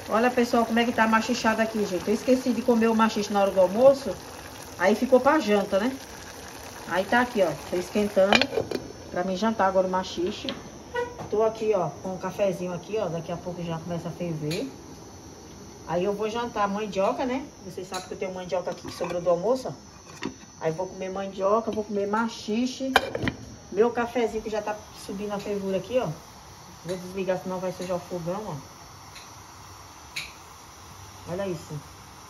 Olha, pessoal, como é que tá machichado aqui, gente. Eu esqueci de comer o machixe na hora do almoço. Aí ficou pra janta, né? Aí tá aqui, ó. Tô esquentando pra mim jantar agora o machixe. Tô aqui, ó, com um cafezinho aqui, ó. Daqui a pouco já começa a ferver. Aí eu vou jantar mandioca, né? Vocês sabem que eu tenho mandioca aqui que sobrou do almoço, ó. Aí vou comer mandioca, vou comer machixe. Meu cafezinho que já tá subindo a fervura aqui, ó. Vou desligar, senão vai sujar o fogão, ó. Olha isso.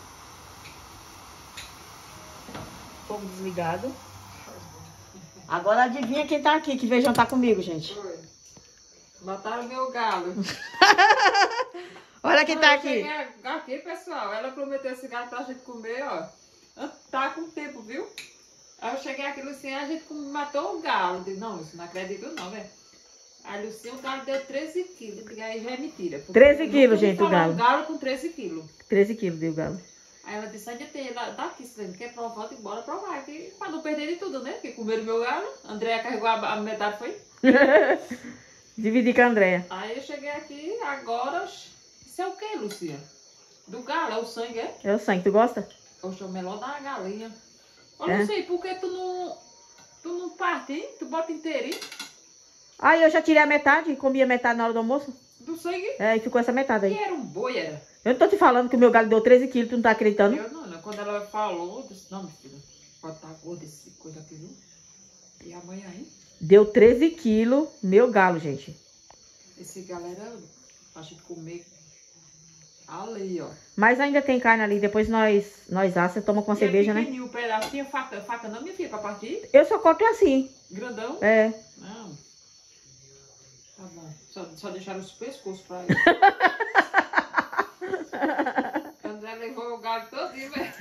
Fogo desligado. Agora adivinha quem tá aqui, que veio jantar comigo, gente. Oi. Mataram meu galo. Olha quem tá aqui. Aqui, pessoal. Ela prometeu esse galo pra gente comer, ó. Tá com tempo, viu? Aí eu cheguei aqui, Lucinha, a gente matou o galo. Eu disse, não, isso não acredito não, velho. Aí, Lucinha, o galo deu 13 quilos. Aí já é mentira. 13 quilos, gente, o galo. Um galo com 13 quilos. 13 quilos deu o galo. Aí ela disse, ainda tem, daqui, se você quer provar, bora provar aqui. Pra não perder de tudo, né? Porque comeram meu galo. A Andréia carregou a metade, foi? Dividi com a Andréia. Aí eu cheguei aqui, agora... Isso é o que, Lucia? Do galo, é o sangue, é? É o sangue, tu gosta? Oxe, é o melhor da galinha. Eu não sei, por que tu não parte, hein? Tu bota inteirinho? Aí eu já tirei a metade, comi a metade na hora do almoço. Do sangue? É, e ficou essa metade aí. E era um boi, era? Eu não tô te falando que o meu galo deu 13 quilos, tu não tá acreditando? Eu não. Quando ela falou, eu disse, não, minha filha, pode estar gorda esse coisa aqui, viu? E amanhã, hein? Deu 13 quilos, meu galo, gente. Esse galo era pra gente comer ali, ó. Mas ainda tem carne ali, depois nós assa, toma com a cerveja, né? O pedaço tinha faca não, minha filha, pra partir? Eu só corto assim. Grandão? É. Não. Tá bom. Só deixaram os pescoços pra ele. André levou o galo todinho, velho.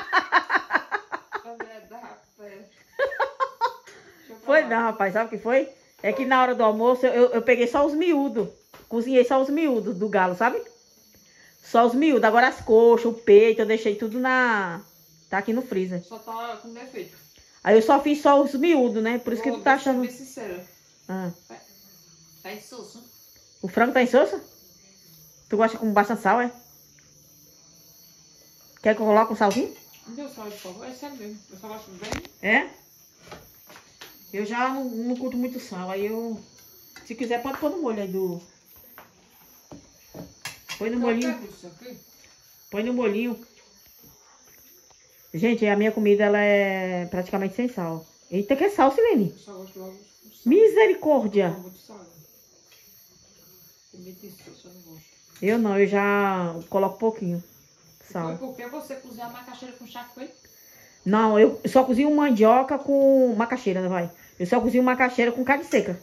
André dá pé. Foi não, rapaz, sabe o que foi? É que na hora do almoço eu peguei só os miúdos. Cozinhei só os miúdos do galo, sabe? Só os miúdos. Agora as coxas, o peito, eu deixei tudo na... Tá aqui no freezer. Só tá com defeito. Aí eu só fiz só os miúdos, né? Por isso que tu tá achando... Vou ser sincera. Tá insosso. O frango tá insosso? Tu gosta com bastante sal, é? Quer que eu coloque um salzinho? Não deu sal, por favor. É sério mesmo. Eu só gosto bem. É? Eu já não curto muito sal. Aí eu... Se quiser, pode pôr no molho aí do... Põe no molhinho. Põe no molhinho. Gente, a minha comida, ela é praticamente sem sal. Eita, que é sal, Silene? Eu só gosto logo do sal. Misericórdia. Não, muito sal. Tem medo disso, eu não gosto. Eu não, eu já coloco pouquinho sal. Foi porque você cozinha a macaxeira com chá, foi? Não, eu só cozinho mandioca com macaxeira, né, vai? Eu só cozinho macaxeira com carne seca.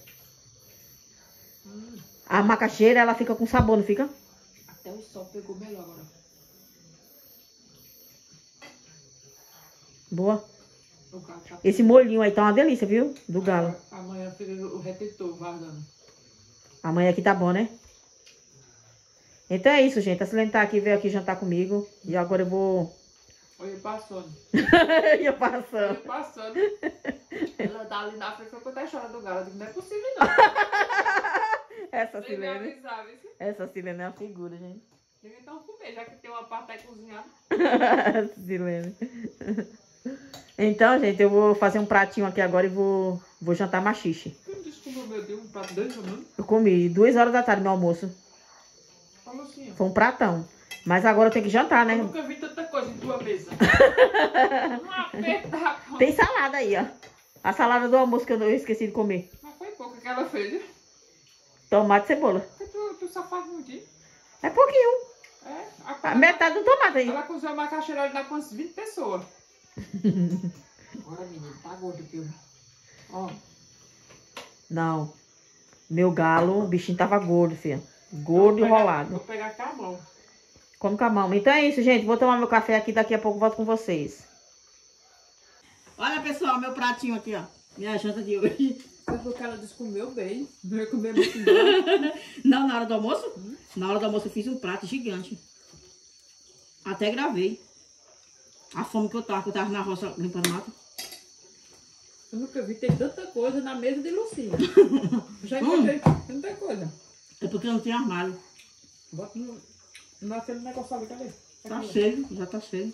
A macaxeira, ela fica com sabor, não fica? Até o sol pegou melhor agora. Boa. O galo tá... Esse molhinho aí tá uma delícia, viu? Do galo. Amanhã fica o retentor guardando. Amanhã aqui tá bom, né? Então é isso, gente. A Silene tá aqui, veio aqui jantar comigo. E agora eu vou... Olha, passando. Eu passando. Olha, passando. Ela tá ali na frente, foi quando tá chorando do galo. Eu digo, não é possível, não. Essa Sem me Silene. avisar, viu? Essa Silene é uma figura, gente. Digo, então comer, já que tem uma parte aí cozinhada. Silene. Então, gente, eu vou fazer um pratinho aqui agora e vou jantar machixe. Quem desculpa, meu Deus, um prato desse, mano? Eu comi 2 horas da tarde no almoço. Falou assim, ó. Foi um pratão. Mas agora eu tenho que jantar, né? Eu nunca vi tanta coisa em tua mesa. Um apertar. Tem salada aí, ó. A salada do almoço que eu esqueci de comer. Mas foi pouco que ela fez, né? Tomate e cebola. Tu só faz um dia. É pouquinho. É? A metade do tomate aí. Ela cozinhou uma macaxeira ali dá com umas 20 pessoas. Agora, menino, tá gordo aqui. Ó. Não. Meu galo, o bichinho tava gordo, filha. Gordo e enrolado. Vou pegar com a mão. Come com a mão. Então é isso, gente. Vou tomar meu café aqui. Daqui a pouco volto com vocês. Olha, pessoal, meu pratinho aqui, ó. Minha janta de hoje. Foi porque ela disse comeu bem. Não ia comer muito embora. Não, na hora do almoço? Na hora do almoço eu fiz um prato gigante. Até gravei. A fome que eu tava na roça limpando mato. Eu nunca vi ter tanta coisa na mesa de Lucinha. Já encontrei tanta coisa. É porque eu não tenho armário. Bota no... Não é aquele negócio ali, cadê? Tá cheio, já tá cheio.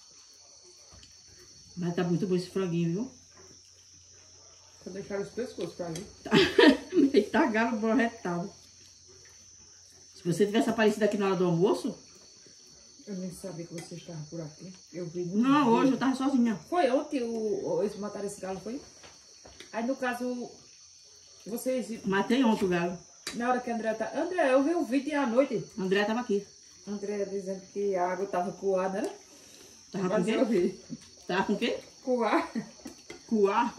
Mas tá muito bom esse franguinho, viu? Vou deixar os pescoços pra ali. Eita, galo borretado. Se você tivesse aparecido aqui na hora do almoço... Eu nem sabia que você estava por aqui. Eu vi. Não, hoje eu tava sozinha. Foi ontem eles mataram esse galo, foi? Aí no caso, vocês... Matei ontem o galo. Na hora que a André tá... André, eu vi o vídeo à noite. André tava aqui. André dizendo que a água tava coada, né? Tava com Mas eu quê? vi. Tava com quê? Coar. Cuá.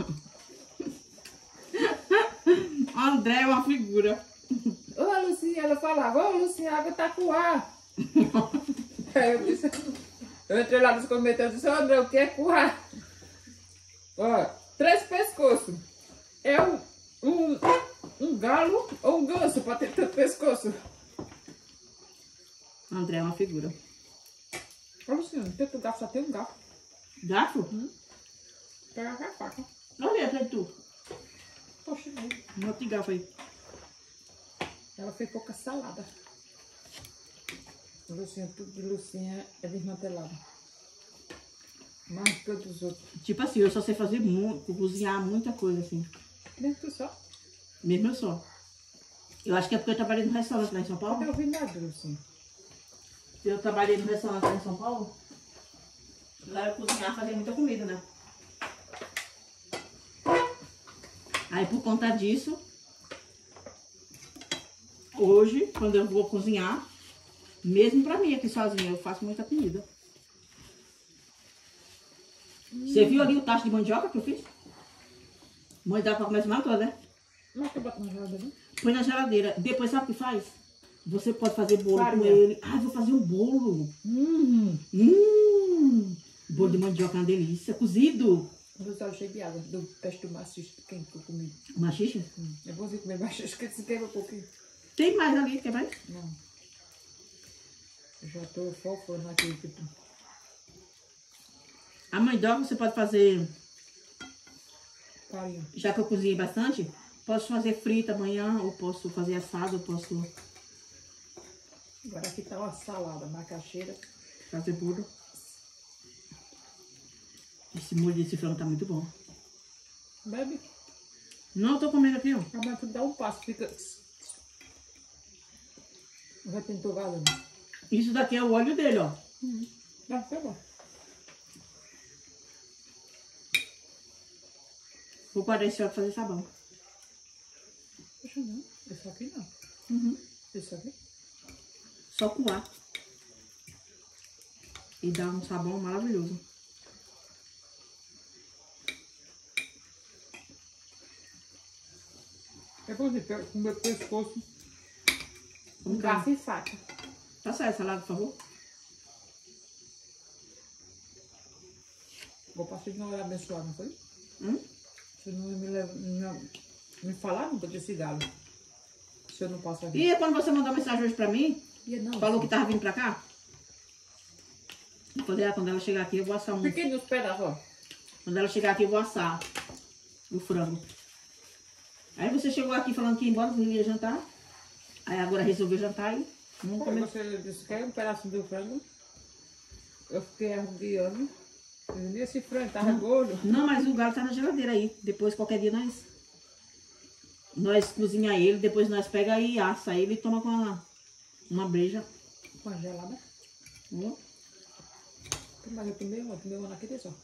André é uma figura. Ô, Lucinha, ela falava, ô, Lucinha, a água tá coar. Aí eu disse... Eu entrei lá nos comentários e disse, ô, André, o que é coar? Ó, 3 pescoços. É um galo ou um ganso pra ter tanto pescoço? André é uma figura. Ô, Luciano, tanto garfo, só tem um garfo. Garfo? Pega a faca. Olha aí, tu. Poxa, mesmo. Um outro de garfo aí. Ela fez pouca salada. Lucinha, tudo de Lucinha é desmantelado. Mais que todos os outros. Tipo assim, eu só sei fazer cozinhar muita coisa assim. Nem tu só. Mesmo eu só. Eu acho que é porque eu trabalhei no restaurante lá em São Eu Paulo. não ouvi nada, Lucinha. Eu trabalhei no restaurante lá em São Paulo. Lá eu cozinhava, fazia muita comida, né? Aí por conta disso, hoje, quando eu vou cozinhar, mesmo pra mim aqui sozinha, eu faço muita comida. Você viu ali o tacho de mandioca que eu fiz? Mandioca pra comer semana toda, né? Não é que eu boto na geladeira, não? Põe na geladeira. Depois sabe o que faz? Você pode fazer bolo com Farinha. ele. Ah, vou fazer um bolo. Bolo de mandioca é uma delícia. Cozido. Meus olhos cheios de água do peste do maciço quente que eu comi. Machixe? É bonzinho comer maciço, que se queima um pouquinho. Tem mais ali, quer mais? Não. Eu já tô fofando aqui. Tipo. A mandioca você pode fazer, Farinha. já que eu cozinhei bastante, posso fazer frita amanhã, ou posso fazer assado, ou posso Agora aqui tá uma salada, macaxeira. fazer bolo. Esse molho desse frango tá muito bom. Bebe. Não, eu tô comendo aqui, ó. Amanhã tu dá um passo, fica... Já tentou galando. Isso daqui é o óleo dele, ó. Vai, tá bom. Vou guardar esse óleo pra fazer sabão. Poxa, não. Esse aqui não. Esse aqui? Só coar. E dá um sabão maravilhoso. É bom de com meu pescoço. Vamos Um cá. garfo e faca. Passa essa lá, por favor. Vou passar de não abençoar, não foi? Você não me falar nunca desse galo. Se eu não passo aqui. E quando você mandou mensagem hoje pra mim, E não, falou que tava vindo pra cá? Quando ela chegar aqui, eu vou assar um. Fiquei nos pedaços, ó. Quando ela chegar aqui, eu vou assar o frango. Aí você chegou aqui falando que ia embora, você ia jantar. Aí agora resolveu jantar e não Aí comeu. você disse que é um pedaço do frango. Eu fiquei arrugueando. Esse frango tava gordo. Não, mas o galo tá na geladeira aí. Depois, qualquer dia, nós cozinha ele, depois nós pega e assa ele e toma com uma breja. Congelada. Ó. Mas eu tomei uma naquele só.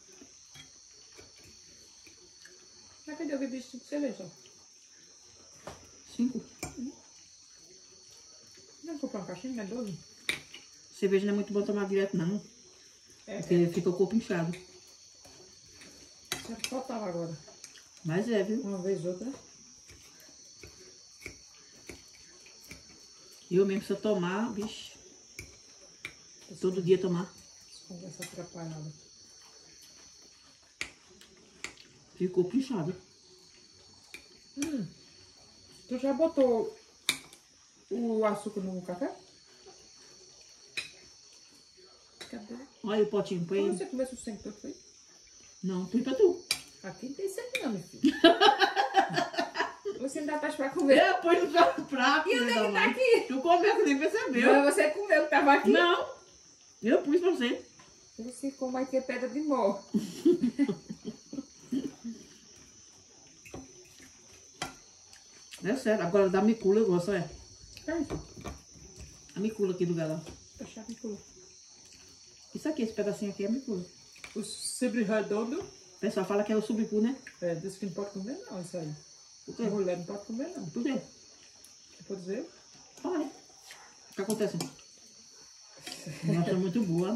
Mas cadê eu bebi 5 cervejas só? 5. Não comprar uma caixinha, não é 12? Cerveja não é muito bom tomar direto, não. Porque fica o corpo inchado. Só faltava agora. Mas é, viu? Uma vez outra. Eu mesmo, se eu tomar, bicho. Todo dia tomar. Conversa atrapalhada. Fica o corpo inchado. Tu já botou o açúcar no café? Cadê? Olha o potinho, põe Quando aí. você começou sem tudo, foi? Não, põe pra tu. Aqui não tem sempre não, meu filho. Você ainda tá pra comer. Eu pus no seu prato. E onde é que tá aqui? Tu comeu, que nem percebeu. Não, você comeu que tava aqui? Não. Eu pus pra você. Você como vai ter pedra de morro. É sério. Agora da micula eu gosto, é. É isso. A micula aqui do galão. Deixa a micula. Isso aqui, esse pedacinho aqui é micula. O sempre redondo. O pessoal fala que é o subicu, né? É, diz que não pode comer não, isso aí. Por quê? Mulher não pode comer não. Por quê? Pode dizer? Olha. O que acontece? Nossa, é muito boa.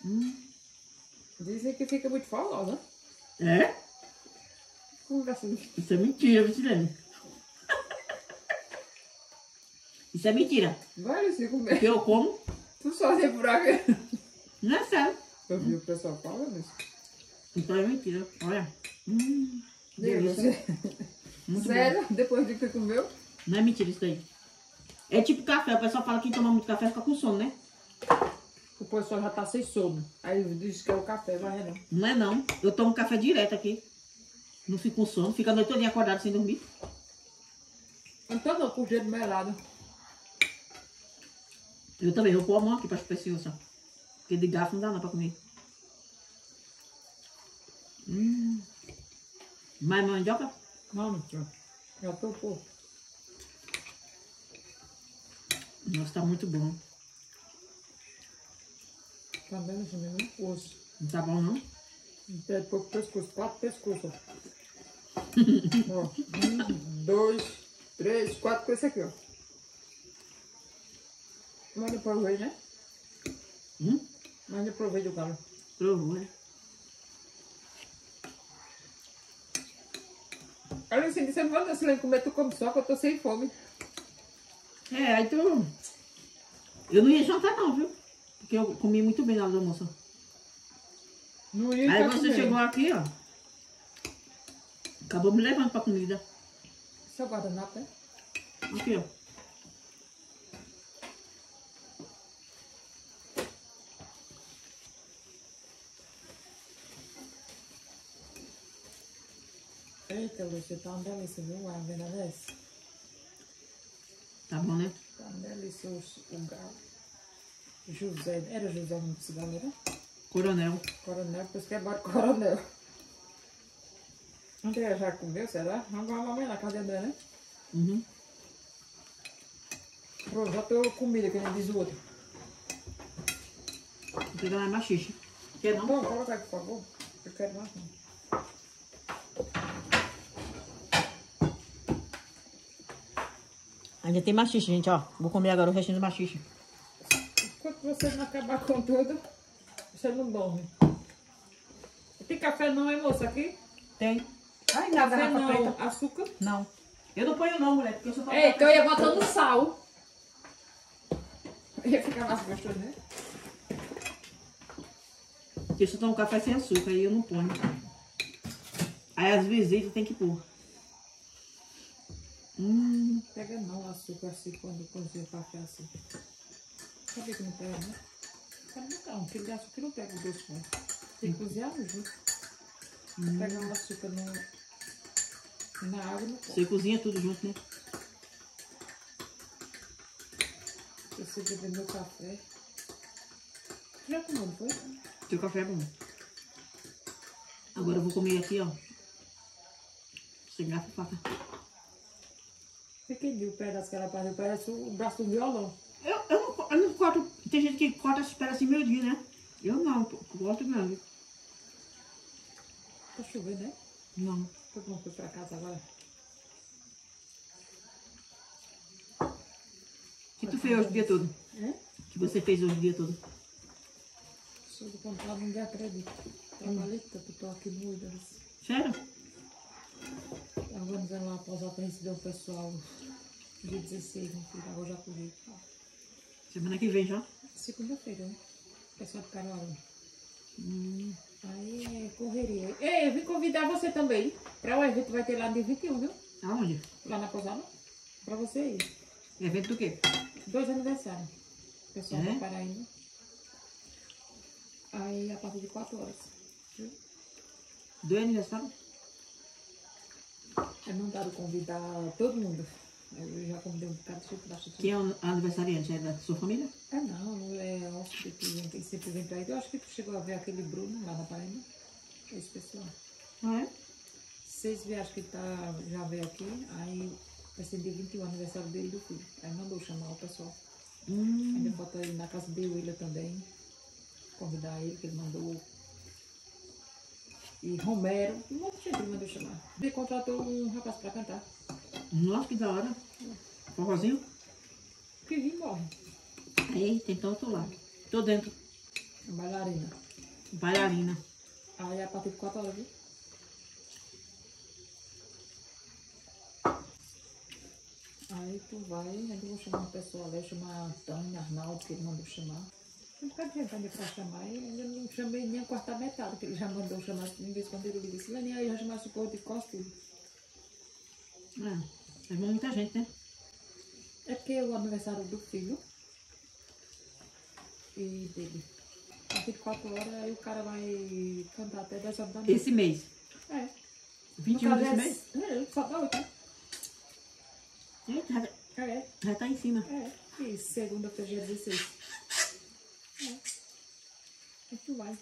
Dizem que fica muito falosa. É? Conversa. Isso é mentira, Vitilene. Isso é mentira. Vai se comer. Porque eu como, Tu sozinha por aqui. não é sério. Eu vi o pessoal falando isso. Então é mentira. Olha. Diga Delícia. você. Muito Sério? Depois de que tu comeu? bom. Não é mentira isso daí. É tipo café. O pessoal fala que quem toma muito café fica com sono, né? O pessoal já tá sem sono. Aí diz que é o café, vai não. Não é não. Eu tomo café direto aqui. Não fico com sono. Fico a noite toda acordado sem dormir. Então não, com o dedo melado. Eu também. Eu pôr a mão aqui pra especial, só. Porque de garfo não dá não pra comer. Mais mandioca? Não, não. Já tô pô. Nossa, tá muito bom. Tá vendo isso mesmo? Osso. Não tá bom não? Pede pouco pescoço, 4 pescoços. Ó, 1, 2, 3, 4 com esse aqui, ó. Mas eu provei, né? Mas eu provei do galo. Provou, né? Olha assim, você não manda se comer, tu come só que eu tô sem fome. É, aí tu... Eu não ia jantar não, viu? Porque eu comi muito bem na hora do almoço. Não ia Aí ficar você comendo. chegou aqui, ó. Acabou me levando pra comida. Seu guardanapo, né? Aqui, ó. Eita, Lúcia, tá uma delícia, viu? A venda dessa. Tá bom, né? Tá uma delícia o galo. José, era José o nome desse galo, né? Coronel. Coronel, por isso que é bar coronel. André já comeu, será? Vamos a mamãe na casa de André, né? Uhum. Pronto, já tô comida, que nem diz o outro. Vou pegar mais machixe. Quer não? Bom, coloca aí, por favor. Eu quero mais não. Ainda tem machixe, gente, ó. Vou comer agora o restinho do machixe. Enquanto você não acabar com tudo, você não dorme. Tem café não, hein, moça, aqui? Tem. Ai, nada, Café garrafa não, preta. açúcar. Não. Eu não ponho não, mulher, porque eu só tomo Eita, eu café. ia botando sal. Ia ficar mais gostoso, né? Porque eu só tomo café sem açúcar, aí eu não ponho. Aí as visitas tem que pôr. Pega não açúcar assim quando cozinha café assim. Sabia que não pega, né? Não, porque de açúcar não pega o doce, não. Tem que cozinhar junto. Pegar o açúcar na água não pode. Você cozinha tudo junto, né? Se você beber meu café. Já comeu, não foi? Seu café é bom. Agora eu vou comer aqui, ó. Sem garfo e faca. Fiquei o pedaço que ela faz, parece o braço do violão. Eu não corto. Tem gente que corta esses pedacinhos meio dia, né? Eu não, corto grande. Tá chovendo, né? Não. Todo mundo foi pra casa agora. O que tu fez hoje o dia todo? É? O que você fez hoje o dia todo? Sou do contrário, ninguém acredita. Trabalhei tanto, tô aqui moída. Sério? Organizando lá após para receber o pessoal dia 16, no filho, agora já corri. Semana que vem já? Segunda-feira, né? Pessoal do Caruaru. Aí é correria. Ei, eu vim convidar você também para o evento que vai ter lá no dia 21, viu? Aonde? Lá na pousada. Para você ir. Evento do quê? 2 aniversários. Pessoal É? da Paraíba. Aí a partir de 4 horas. Viu? 2 aniversários? Aí mandaram convidar todo mundo. Eu já convidei um bocado de gente bastante. Quem é o aniversariante? É da sua família? Não, é hóspede que sempre vem pra aí. Eu acho que tu chegou a ver aquele Bruno lá na Paraíba. Esse pessoal. Ah, é? Vocês viram, acho que ele já veio aqui. Aí vai ser dia 21, aniversário dele e do filho. Aí mandou chamar o pessoal. Ainda falta ele na casa de Willa também. Convidar ele, que ele mandou. E Romero. Um monte de gente ele mandou chamar. Ele contratou um rapaz pra cantar. Nossa, que da hora. Forrozinho? Que vim morre. Eita, então eu tô lá. Tô dentro. Bailarina. Bailarina. Aí é a partir de 4 horas, viu? Aí tu vai, aí eu vou chamar uma pessoa ali, chamar a Tânia, Arnaldo, que ele mandou chamar. Tem um bocado de gente ainda pra chamar, e ainda não chamei nem a quarta metade, que ele já mandou chamar, em vez quando ele disse, Leninha, aí já chamasse o povo de costa. É muita gente, né? É porque é o aniversário do filho e dele. A partir de 4 horas, aí o cara vai cantar até 10 horas da noite. Esse mês. É. 21 desse mês? É, só dá 8, né? Eita, já tá em cima. E segunda-feira, dia 16. Aí tu vai.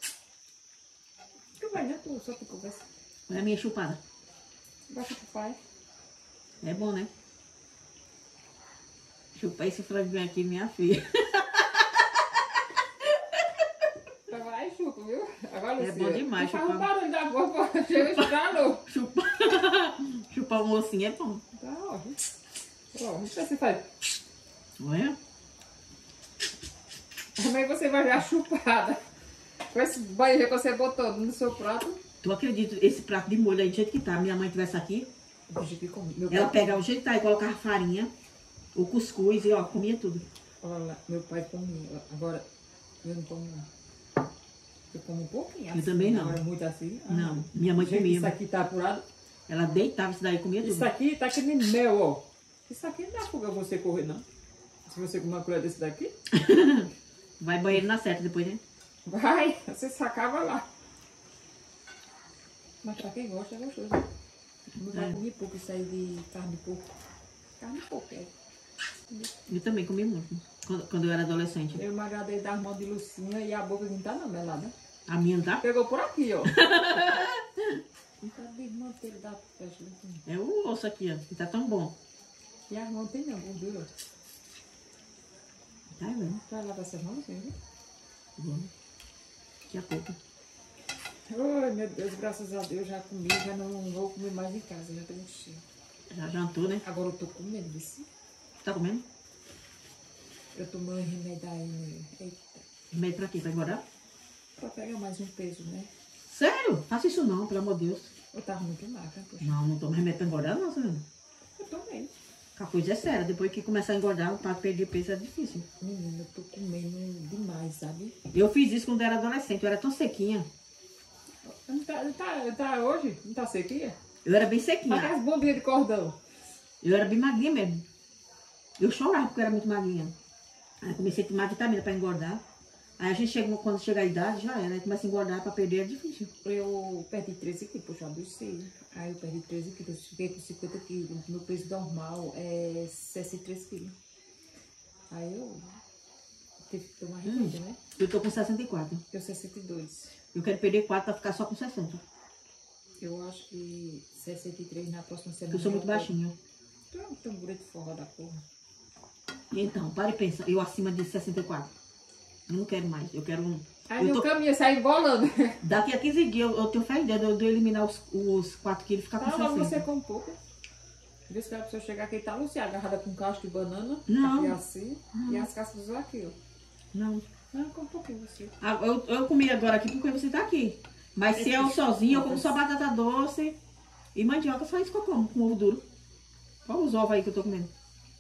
Tu vai, né? Tu só tu conversa. É a minha chupada. Gosta do pai. É bom, né? Chupar esse franguinho aqui, minha filha. Então vai e chupa, viu? Agora, É bom demais chupar. Faz um chupar. barulho da boca, chega e estralou. Chupar o mocinho é bom. Tá ótimo. Ó, isso você faz. Olha. Também você vai ver a chupada. Com esse banho que você botou no seu prato. Tu acredita, esse prato de molho aí, do jeito que tá, minha mãe tivesse aqui, ela pegava o jeito que tá e colocava farinha, o cuscuz e ó, comia tudo. Olha lá, meu pai comia. Agora, eu não como não. Eu como um pouquinho assim. Eu também não. Agora muito assim. Não, minha mãe Gente, comia. isso aqui tá apurado. Ela deitava isso daí e comia tudo. Isso aqui tá que nem mel, ó. Isso aqui não dá fuga você correr, não. Se você comer uma colher desse daqui, Vai banheiro na certa depois, né? vai, você sacava lá. Mas pra quem gosta, é gostoso. Meu pai comia pouco isso aí de carne de porco. Carne de porco, é. Eu também comi muito, quando eu era adolescente. Eu me agradei das mãos de Lucinha e a boca não tá não, melada. A minha não tá? Pegou por aqui, ó. Não tá desmantelo da peste. É o osso aqui, ó, que tá tão bom. E as mãos tem não, gordura. Tá vendo? Vai lavar essas mãos, assim, viu? Vamos. Daqui a pouco. Ai, meu Deus, graças a Deus já comi, já não vou comer mais em casa, já tô muito cheio. Já jantou, né? Agora eu tô com medo disso. Tá comendo? Eu tomei remédio aí, né? Eita. Remédio pra quê? Pra engordar? Pra pegar mais um peso, né? Sério? Faça isso não, pelo amor de Deus. Eu tava muito magra, poxa. Não tomo remédio pra engordar, não, Sandra. Eu tomei. A coisa é séria. Depois que começar a engordar, pra perder peso é difícil. Menina, eu tô comendo demais, sabe? Eu fiz isso quando eu era adolescente. Eu era tão sequinha. Não tá hoje? Não tá sequinha? Eu era bem Mas sequinha. as bombinhas de cordão. Eu era bem magrinha mesmo. Eu chorava porque eu era muito magrinha. Aí comecei a tomar vitamina pra engordar. Aí a gente chega, quando chega a idade, já era, né? Começa a engordar pra perder é difícil. Eu perdi 13 quilos, puxa, adoeci. Aí eu perdi 13 quilos, fiquei com 50 quilos. Meu peso normal é 63 quilos. Aí eu tive que tomar remédio, né? Eu tô com 64. Eu 62. Eu quero perder 4 pra ficar só com 60. Eu acho que 63 na próxima semana. Eu sou muito baixinha. Tu é um tamboré de forró da porra. Então, para e pensa. Eu acima de 64. Eu não quero mais. Eu quero um... Aí no caminho sai embolando. Daqui a 15 dias eu tenho fé em Deus de eu eliminar os 4 quilos e ficar com Tá, mas 60. você come pouco. Vê se a pessoa chegar aqui e tá Lucia, agarrada com casco de banana. Não. Aqui assim. E as cascas aqui, ó. Não. Não, come um pouquinho você. Ah, eu comi agora aqui porque você tá aqui. Mas se eu sozinha, eu como só batata doce e mandioca, só isso que eu como, com ovo duro. Olha os ovos aí que eu tô comendo.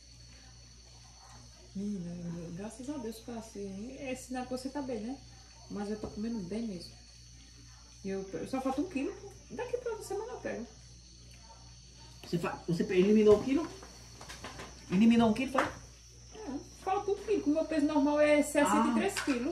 Graças a Deus que assim. É sinal que você tá bem, né? Mas eu tô comendo bem mesmo. Só falta 1 quilo. Daqui pra uma semana eu pego. Você eliminou 1 quilo? Eliminou 1 quilo, foi? Falta 1 quilo. O meu peso normal é 63 quilos.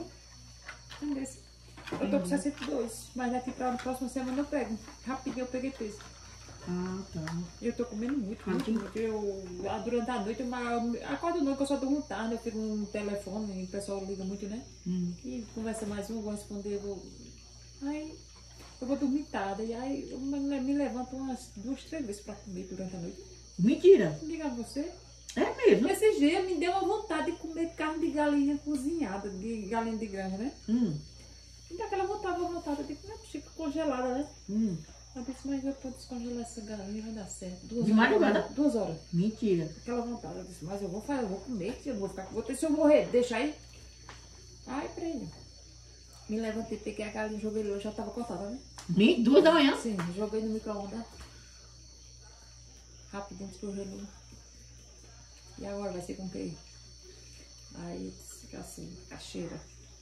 Eu tô com 62. Mas daqui pra próxima semana eu pego. Rapidinho eu peguei peso. Ah, tá. Eu tô comendo muito. Durante a noite, eu acordo não, que eu só durmo tarde, eu fico no telefone, o pessoal liga muito, né? E conversa mais um, vou responder, Aí eu vou dormir tarde, e aí eu me levanto umas 2, 3 vezes pra comer durante a noite. Mentira! Diga a você. É mesmo? Esses dias me deu uma vontade de comer carne de galinha cozinhada, de galinha de granja, né? Me dá aquela vontade de comer, fica congelada, né? Eu disse, mas eu vou descongelar essa galinha, vai dar certo. 2 horas. De madrugada? 2 horas. Mentira. Aquela vontade, eu disse, mas eu vou comer, eu não vou ficar com você, se eu morrer, deixa aí. Aí, peraí. Me levantei, peguei a galinha, joguei lá, já tava cortada, né? 2 da manhã? Sim, joguei no micro-ondas. Rapidinho, descongelou. E agora vai ser com o quê? Aí, fica assim, a cheira.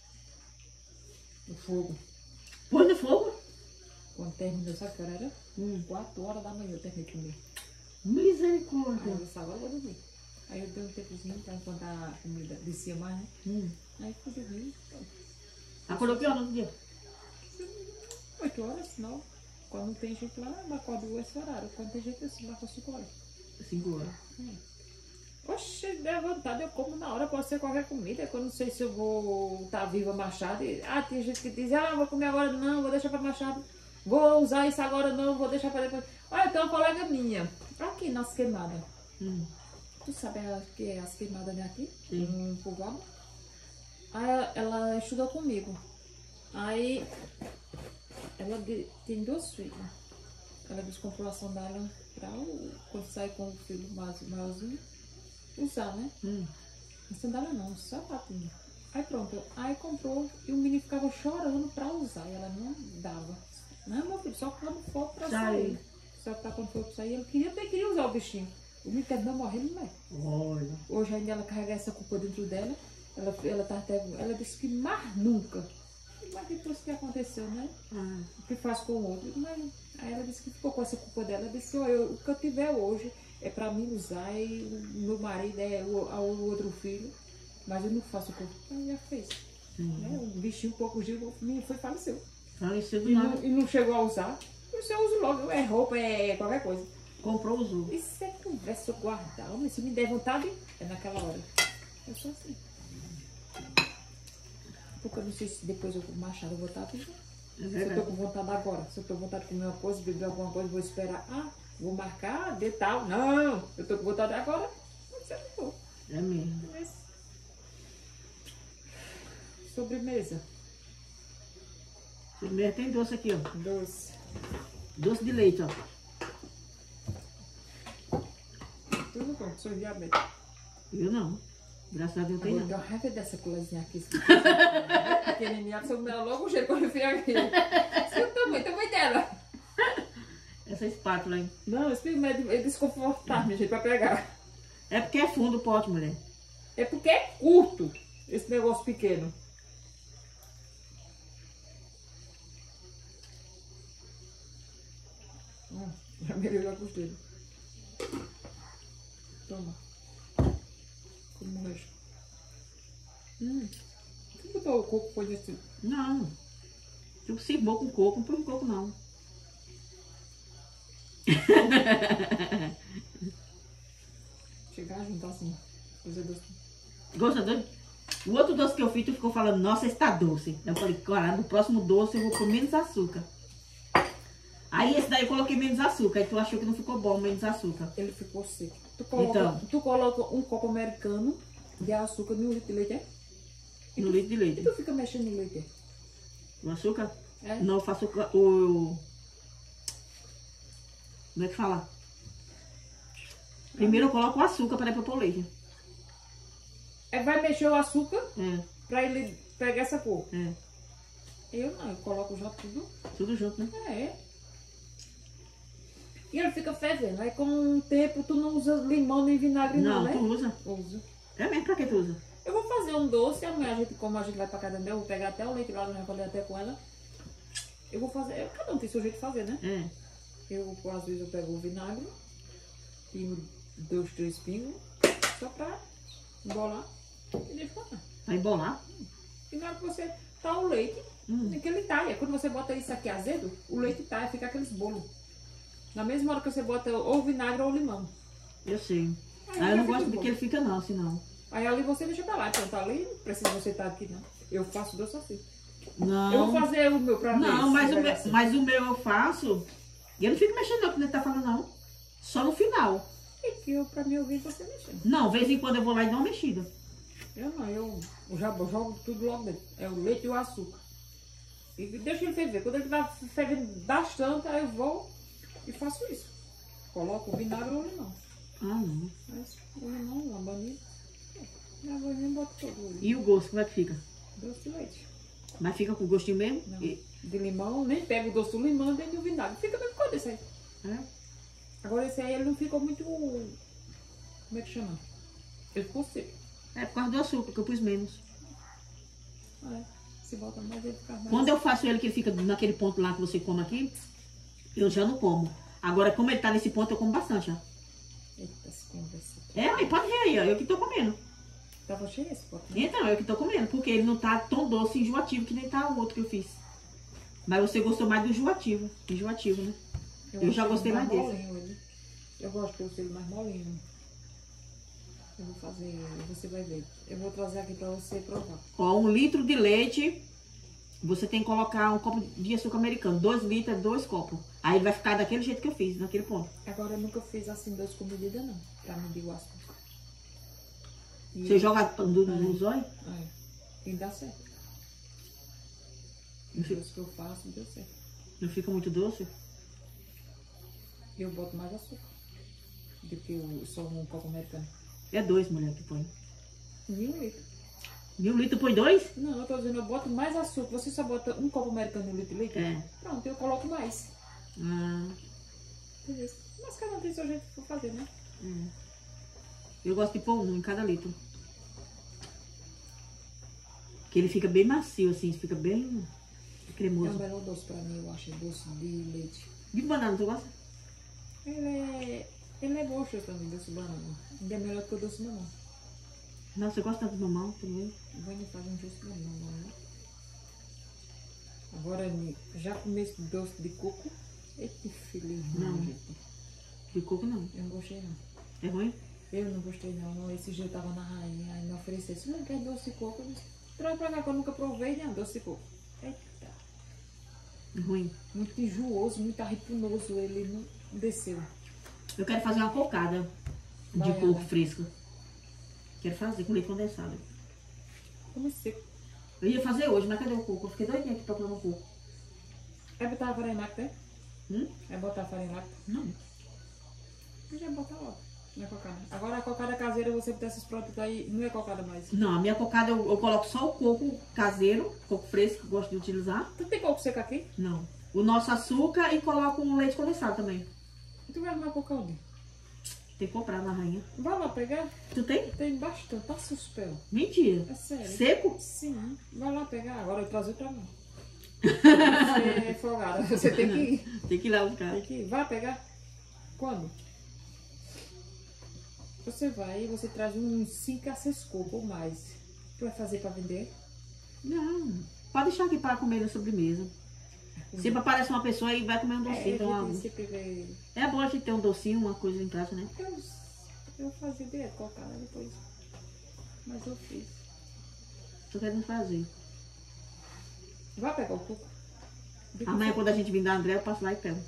No fogo. Pôs no fogo? Quando terminou, sabe que hora era? 4 horas da manhã eu terminei de comer. Misericórdia. Aí eu disse, agora eu vou dormir. Aí eu dei um tempozinho pra enquanto a comida descia mais, né? Aí fui dormir. Acordou que hora no dia? 8 horas, não. Quando não tem gente lá, eu acordo esse horário. Quando tem gente, eu marco 5 horas. 5 horas. Oxe, der vontade, eu como na hora, pode ser qualquer comida, que eu não sei se eu vou estar viva machado. Tem gente que diz, vou comer agora, não, vou deixar para machado. Vou usar isso agora, não, vou deixar para depois. Olha, tem uma colega minha, aqui nas queimadas. Tu sabe que é as queimadas, né, aqui? No povoado. Aí ela estudou comigo. Aí ela tem 2 filhos. Ela comprou a sandália para quando sair com o filho maiorzinho usar, né? A sandália não, um sapatinho. Aí pronto, aí comprou e o menino ficava chorando pra usar e ela não dava. Não, meu filho, só quando for pra sair. Só pra quando for pra sair, ele queria usar o bichinho. O menino terminou morrendo, não é? Olha. Hoje ainda ela carrega essa culpa dentro dela. Ela disse que mais nunca. Mas depois que aconteceu, né? O que faz com o outro. Mas, aí ela disse que ficou com essa culpa dela. Ela disse, o que eu tiver hoje é pra mim usar e o meu marido é o outro filho. Mas eu não faço o que eu já fez. Né? O bichinho, poucos dias, o menino faleceu. Faleceu do E nada. e não chegou a usar. Você usa logo, é roupa, é qualquer coisa. Comprou, usou. Isso é conversa guardar. Mas se me der vontade, é naquela hora. Eu sou assim. Porque eu não sei se depois eu vou machado, eu vou estar aqui. Se eu tô com vontade agora, se eu tô com vontade de comer uma coisa, beber alguma coisa, vou esperar. Vou marcar de tal. Não, eu tô com vontade agora. Você não for. É mesmo. Mas... sobremesa. Sobremesa tem doce aqui, ó. Doce. Doce de leite, ó. Tudo bom, sou diabética. Eu não. Graças a Deus tem Agora não. deu uma raiva dessa coisinha aqui. Pequenininha, você me logo o jeito quando eu fui aqui. Escuta o tamanho dela. Essa espátula aí. Não, esse é desconfortável, gente, pra pegar. É porque é fundo o pote, mulher. É porque é curto esse negócio pequeno. Já melhorou a costura. Toma. Como o resto. Você botou o coco, foi desse... Não. Tu cibou com coco, não põe coco não. Chegar a juntar assim. Fazer doce. Gosta doce? O outro doce que eu fiz, tu ficou falando, nossa, esse tá doce. Eu falei, cara, no próximo doce eu vou pôr menos açúcar. Aí esse daí eu coloquei menos açúcar. Aí tu achou que não ficou bom, menos açúcar. Ele ficou seco. Então. Tu coloca um copo americano de açúcar no litro de leite, é? No litro de leite. E tu fica mexendo no leite? O açúcar? É? Não, eu faço o... Como é que fala? Primeiro eu coloco o açúcar para depois pôr o leite. Vai mexer o açúcar É. pra ele pegar essa cor? É. Eu não, eu coloco já tudo. Tudo junto, né? É. E ele fica fervendo. Aí com o tempo tu não usa limão nem vinagre não, né? Tu usa. Uso. É mesmo? Pra que tu usa? Eu vou fazer um doce, amanhã como a gente vai pra casa dela, eu vou pegar até o leite lá, eu já falei até com ela. Eu vou fazer, cada um tem seu jeito de fazer, né? É. Às vezes eu pego o vinagre, pingo 2, 3 pingos, só pra embolar e deixo lá. Vai embolar? E na hora que você tá o leite, que ele tá. E quando você bota isso aqui azedo, o leite tá, fica aqueles bolos. Na mesma hora que você bota ou vinagre ou limão. Eu sei. Aí Aí eu já não fica gosto de bom. que ele fica não, assim não. Aí ali você deixa pra lá. Pronto, ali não precisa você estar aqui, não. Eu faço doce assim. Não. Eu vou fazer o meu pra ver. Não, se mas vai o, dar meu, certo. mas o meu eu faço. E eu não fico mexendo não, como ele tá falando não. Só no final. É que eu, pra mim, eu vi você mexendo. Não, de vez em quando eu vou lá e dou uma mexida. Eu não, eu já jogo tudo logo dentro. É o leite e o açúcar. E deixa ele ferver. Quando ele tá fervendo bastante, aí eu vou e faço isso. Coloco o vinagre ou o limão. Ah, não. Mas o limão, a baunilha. A baunilha boto todo. E o gosto, como é que fica? Doce de leite. Mas fica com gostinho mesmo? Não. E- De limão, nem pego o doce do limão, nem do vinagre. Fica bem ficou desse aí. é? Agora esse aí ele não ficou muito. Como é que chama? Ele ficou seco. É por causa do açúcar, que eu pus menos. Ah, é. Se bota mais, ele fica mais. Quando eu faço ele que ele fica naquele ponto lá que você come aqui, eu já não como. Agora, como ele tá nesse ponto, eu como bastante, ó. Eita, se conversa. É, aí pode ver aí, ó. Eu que tô comendo. Tava cheio esse pote, né? Então, eu que tô comendo, porque ele não tá tão doce e enjoativo que nem tá o outro que eu fiz. Mas você gostou mais do enjoativo. Enjoativo, né? Eu já achei gostei mais desse. molinho ele. Eu gosto de ele mais molinho. Eu vou fazer, você vai ver. Eu vou trazer aqui pra você provar. Ó, 1 litro de leite, você tem que colocar um copo de açúcar americano. 2 litros, 2 copos. Aí ele vai ficar daquele jeito que eu fiz, naquele ponto. Agora eu nunca fiz assim doce com medida não, pra medir o açúcar. E Você joga no zóio? é, e dá certo. Eu Os fico- doces que eu faço, deu certo. Não fica muito doce? Eu boto mais açúcar do que só um copo americano. É 2, mulher, que põe. 1 litro. 1 litro põe 2? Não, eu tô dizendo, eu boto mais açúcar. Você só bota um copo americano no litro de leite? É. Pronto, eu coloco mais. Ah, Beleza. Mas cada um tem seu jeito de fazer, né? eu gosto de pôr 1 em cada litro. Que ele fica bem macio, assim, fica bem É o cremoso. melhor doce pra mim, eu acho, doce de leite. De banana, tu gosta? Ele é gostoso também, doce de banana. Ainda é melhor do que o doce de mamão. Não, você gosta tanto de mamão também? Vou ainda fazer um doce de mamão, né? Agora, já comi esse doce de coco? Eita, feliz, Não. gente. De coco não. Eu não gostei, não. É ruim? Eu não gostei, não. Esse dia eu tava na rainha, aí me ofereceu. Você não quer doce de coco? Eu disse, traz pra cá que eu nunca provei, né? Doce de coco. Eita. É ruim. Muito enjooso, muito arripunoso. Ele não desceu. Eu quero fazer uma cocada de Vai, coco Ana. fresco. Quero fazer com leite condensado. Como seco. Eu ia fazer hoje, mas cadê o coco? Eu fiquei doidinha aqui procurando o coco. É botar a farinha láctea, né? Hum? É botar a farinha láctea? Não. Eu já botar logo na cocada. Agora a cocada caseira, você botar esses produtos aí, não é cocada mais. Não, a minha cocada eu coloco só o coco caseiro, coco fresco, que eu gosto de utilizar. Tu tem coco seco aqui? Não. O nosso açúcar e coloco um leite condensado também. Tu vai arrumar coco onde? Tem que comprar na rainha. Vai lá pegar? Tu tem? Tem bastante, passa os pés. Mentira. É sério. Seco? Sim, vai lá pegar. Agora eu trazer pra mim. Você é folgada, você tem que ir. Tem que ir lá buscar. Tem que ir. Vai pegar? Quando? Você vai e você traz uns 5 a 6 cocos ou mais. Tu vai fazer pra vender? Não. Pode deixar aqui para comer na sobremesa. Sempre aparece uma pessoa e vai comer um docinho. Então, a gente sempre vê. é bom a gente ter um docinho, uma coisa em casa, né? Eu fazia direto cocada depois. Mas eu fiz. Tô querendo fazer. Vai pegar o coco? Amanhã, quando a gente vir da André, eu passo lá e pego.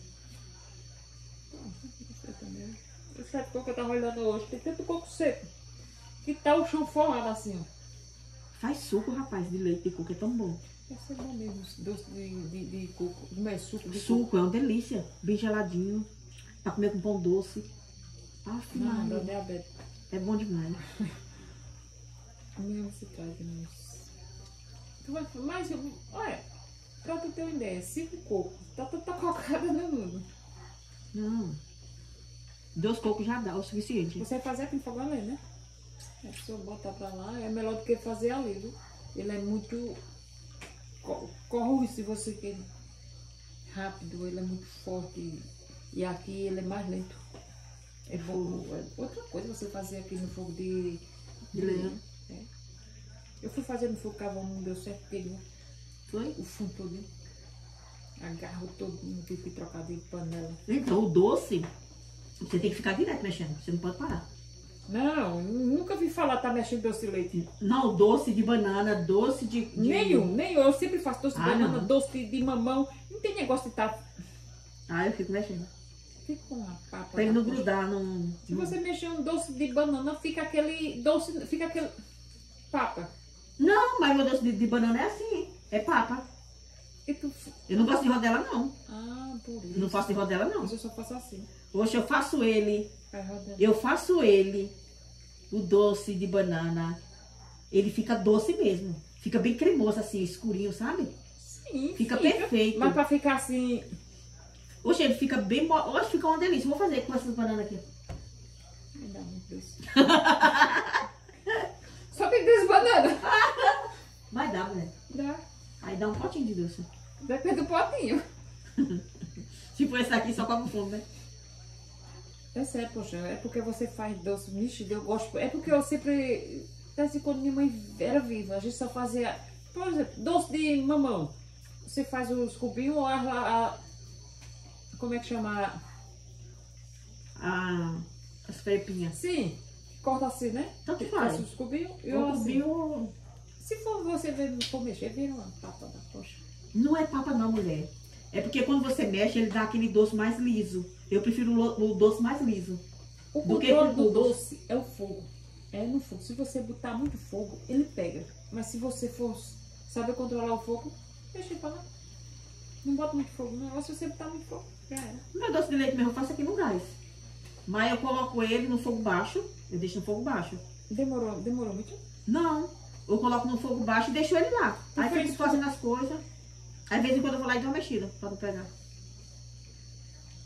Você também. Esse coco que eu tava olhando hoje, tem tanto coco seco. Que tá o chão forrado assim, ó. Faz suco, rapaz, de leite de coco, é tão bom. Deve ser bom mesmo, esse doce de coco. Não é suco de coco? Suco, é uma delícia. Bem geladinho. Pra comer com pão doce. Aff, Não, dá Maria. diabetes. É bom demais. Amanhã você traz uns. Tu vai falar, mas olha, pra tu ter uma ideia, 5 cocos. Tá tanta cocada no mundo. Não. 2 cocos já dá o suficiente. Você vai fazer aqui no fogão a lenha, né? A pessoa botar pra lá é melhor do que fazer ali, viu? Ele é muito. Corre se você quer rápido, ele é muito forte. E aqui ele é mais lento. É bom. Outra coisa você fazer aqui no fogo de lenha. É. Eu fui fazer no fogo carvão, não deu certo, queimou Foi? o fundo todo. Agarro todo mundo que fui trocar de panela. Então, o doce, você tem que ficar direto mexendo. Você não pode parar. Não, nunca vi falar tá mexendo doce de leite. Não, doce de banana, doce de... Nenhum. Eu sempre faço doce de banana, não. doce de mamão. Não tem negócio de estar... Eu fico mexendo. Fica com uma papa. Pra ele não grudar, não... Se você mexer um doce de banana, fica aquele doce, fica aquele papa. Não, mas meu doce de banana é assim, é papa. E tu... Eu não gosto de rodela, não. por isso. Eu não faço de rodela, não. Mas eu só faço assim. Hoje eu faço ele, Vai rodando. o doce de banana, ele fica doce mesmo. Fica bem cremoso, assim, escurinho, sabe? Sim, Fica perfeito. Mas pra ficar assim... Hoje ele fica bem... Hoje fica uma delícia. Vou fazer com essas bananas aqui. Me dá muito doce. Só tem 10 bananas. Vai dar, mulher. Dá. Aí dá um potinho de doce. Depende do potinho. Se for esse aqui, só come fundo, né? É sério, poxa. É porque você faz doce nítido, eu gosto. É porque eu sempre... Desde quando minha mãe era viva, a gente só fazia... Por exemplo, doce de mamão. Você faz os cubinhos ou como é que chama? As frepinhas. Sim. Corta assim, né? Tanto faz. Faz os cubinhos e O eu assim. cubinho... Se for você ver, for mexer, vira uma papa da coxa. Não é papa não, mulher. É porque quando você mexe, ele dá aquele doce mais liso. Eu prefiro o doce mais liso. O Do que controle com do cubos. doce é o fogo. É no fogo. Se você botar muito fogo, ele pega. Mas se você for saber controlar o fogo, deixa ele pra lá. Não bota muito fogo, não. Mas se você botar muito fogo, já era. O meu doce de leite mesmo eu faço aqui no gás. Mas eu coloco ele no fogo baixo. Eu deixo no fogo baixo. Demorou muito? Não. Eu coloco no fogo baixo e deixo ele lá. Tu Aí fez fico fazendo as coisas. Aí, de vez em quando eu vou lá e dou uma mexida pra não pegar.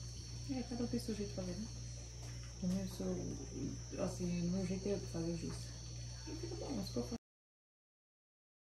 Cada um tem seu jeito de fazer, né? O meu, assim, o meu jeito é eu fazer o juice.